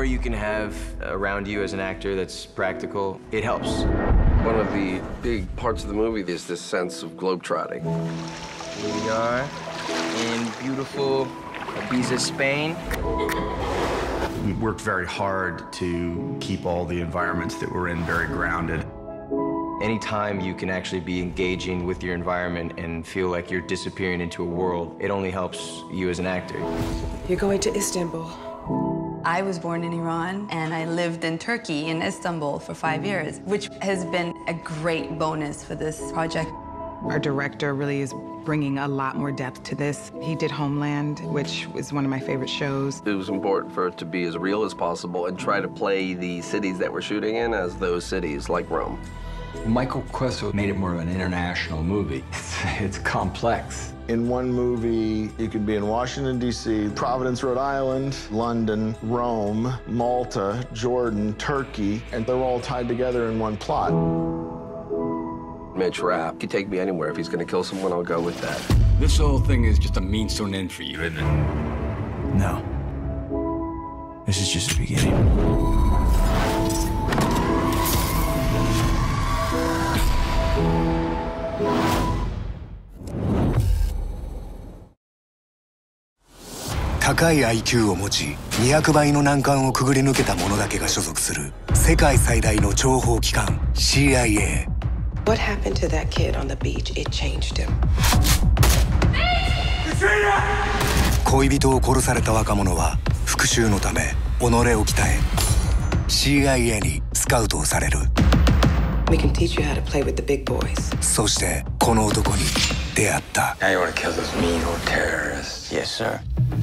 more you can have around you as an actor that's practical, it helps. One of the big parts of the movie is this sense of globetrotting. Here we are in beautiful Ibiza, Spain. We worked very hard to keep all the environments that we're in very grounded. Anytime you can actually be engaging with your environment and feel like you're disappearing into a world, it only helps you as an actor. You're going to Istanbul. I was born in Iran, and I lived in Turkey, in Istanbul, for 5 years, which has been a great bonus for this project. Our director really is bringing a lot more depth to this. He did Homeland, which was one of my favorite shows. It was important for it to be as real as possible and try to play the cities that we're shooting in as those cities, like Rome. Michael Queso made it more of an international movie. It's complex. In one movie, you could be in Washington, D.C., Providence, Rhode Island, London, Rome, Malta, Jordan, Turkey, and they're all tied together in one plot. Mitch Rapp could take me anywhere. If he's going to kill someone, I'll go with that. This whole thing is just a means to an end for you, isn't it? No. This is just the beginning. 高い IQ を持ち200倍の難関をくぐり抜けた者だけが所属する世界最大の諜報機関 CIA。 What happened to that kid on the beach? It changed him. 恋人を殺された若者は復讐のため己を鍛え CIA にスカウトをされる。 We can teach you how to play with the big boys. そしてこの男に出会った。 Now you want to kill those mean old terrorists? Yes, sir.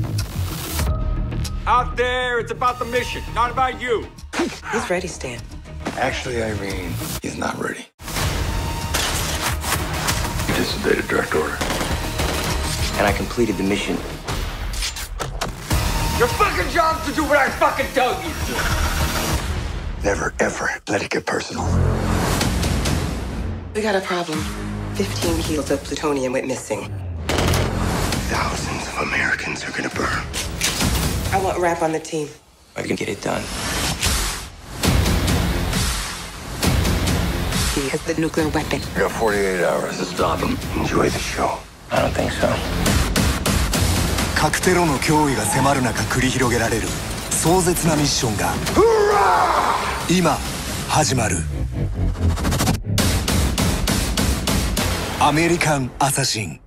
Out there, it's about the mission, not about you. He's ready, Stan. Actually, Irene, he's not ready. You disobeyed a direct order. And I completed the mission. Your fucking job's to do what I fucking tell you. Never ever let it get personal. We got a problem. 15 kilos of plutonium went missing. Thousands of Americans are gonna burn. I want Rapp on the team. I can get it done. He has the nuclear weapon. You got 48 hours to stop him. Enjoy the show. I don't think so. 核テロの脅威が迫る中繰り広げられる壮絶なミッションが今始まる。アメリカン・アサシン。